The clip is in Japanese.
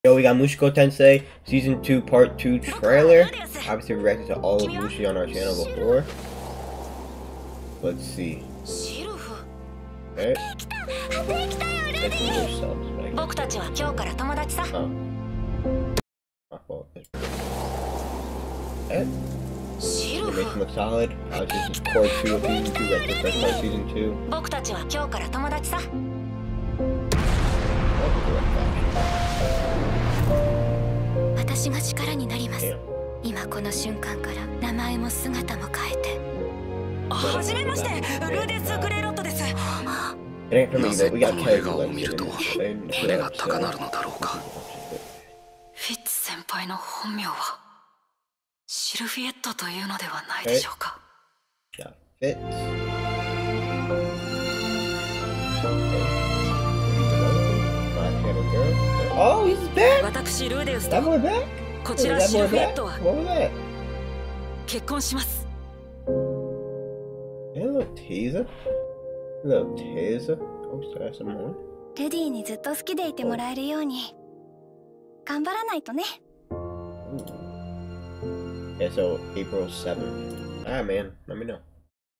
Yo, we got Mushiko Tensei Season 2 Part 2 trailer. Obviously, we reacted to all of Mushi on our channel before. Let's see. Okay. Let's do their subs. Oh. My fault. Okay. They make them look solid. This is Core 2 of Season 2. That's the first part of Season 2. 今この瞬間から名前も姿も変えて。はじめまして、ルーデス・グレイロットです。 なぜこの笑顔を見ると胸が高鳴るのだろうか。 フィッツ先輩の本名はシルフィエットというのではないでしょうか。 Oh, he's back! 私ルーデウスと That boy back? こちらシルフィエットは結婚します。 A little teaser? A little teaser? Oh, sorry, some more? レディにずっと好きでいてもらえるように頑張らないとね。 Yeah, so April 7th. Alright, man, let me know.